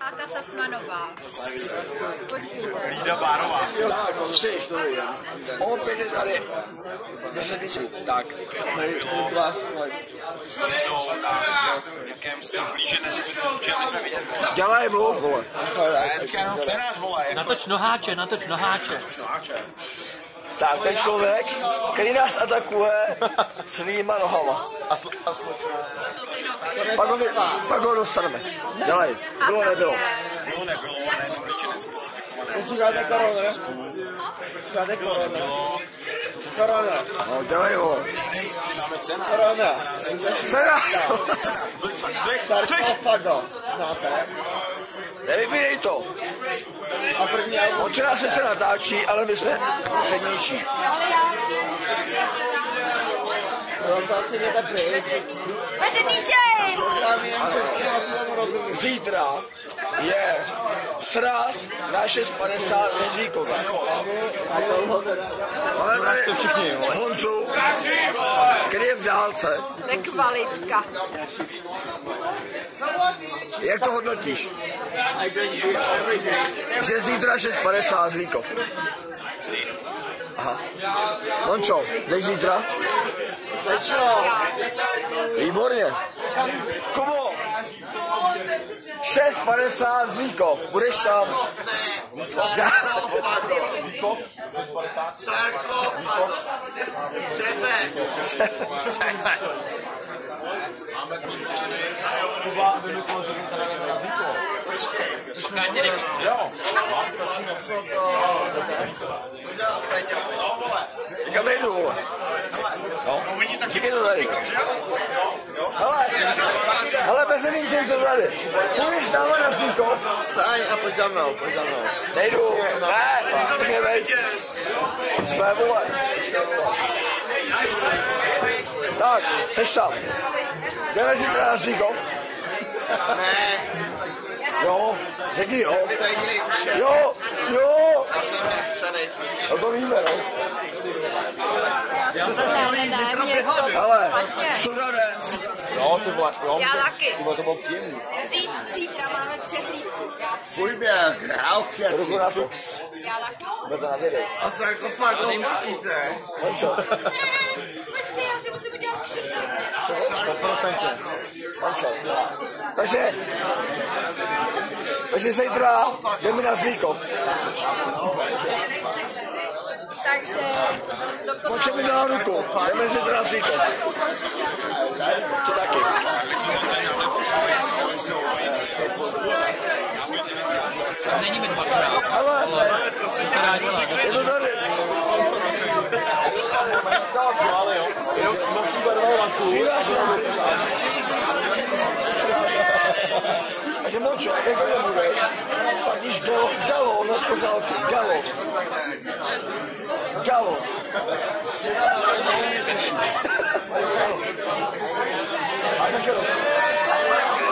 Áka Sasmanová. Počkejte. Lída Bárová. Tak, 3. Opět je tady 10 ličů. Tak. Jakémsi blížené specifiče, my jsme viděli. Dělej mluv, vole. Počkej, no scénář, vole. Natoč noháče, natoč noháče. Tak, ten člověk, který nás atakuje svýma nohama. Pak ho dostaneme. Dělej. Bylo nebylo. Bylo nebylo, ne, blížené specifikované. Posloucháte korona? Posloucháte korona? Korona. No, dělej ho. Máme scénář. Korona. Scénář. Blitzmann, střih. Sarkofago. Znáte? Nevypínej to. A první album. Od včera se natáčí, ale my jsme přednější. Rotaci jděte pryč. Tam jen všechny hlasovat rozumí. Zítra je sraz na 6.50 Mezíkova. Ale tady všichni, Honzu, který je v dálce. Nekvalitka. Jak to hodnotíš? I drink beer every day. Že zítra 6.50 Zlíkov. Aha. Mončo, jdeš zítra? Slečno. Výborně. Kubo, 6.50 Zlíkov, budeš tam. Sarkofago. Šéfe. Kuba vymyslel, že to tady nebyla Zlíkov. Jo. Kam jdu, vole? No, říkej to tady. Hele, bez nevím, že jsem tady. Půjdeš tam na Zlíkov? Staň a pojď za mnou, pojď za mnou. Nejdu, ne, veď. Jsme, vole. Tak, seš tam. Jdeme zítra na Zlíkov? Ne, Jo, řekni jo. ty to jediný už je. Jo, jo. Já jsem nechcenej. No to víme, no. Ne, mě to Ale, špatně. suda ne. Jo, ty vole, jo. Já taky. To bylo příjemný. Zítra máme přehlídku. Fuj mě, králky, Ruku na to. Já taky. Bez návěry. a sarkofago musíte. Mončo, Počkej, já si musím udělat křiček. 100%. Mončo. Takže zítra jdeme na Zlíkov. Takže Mončo mi dala ruku. Jdeme zítra na Zlíkov. Co taky? Není mi dvakrát. Ale, Jsem se rád dělá. je to tady. Jenom případovou rasu. Takže Mončo, jak to nebudeš, pak když galo, na pořádku, galo. A tak jo.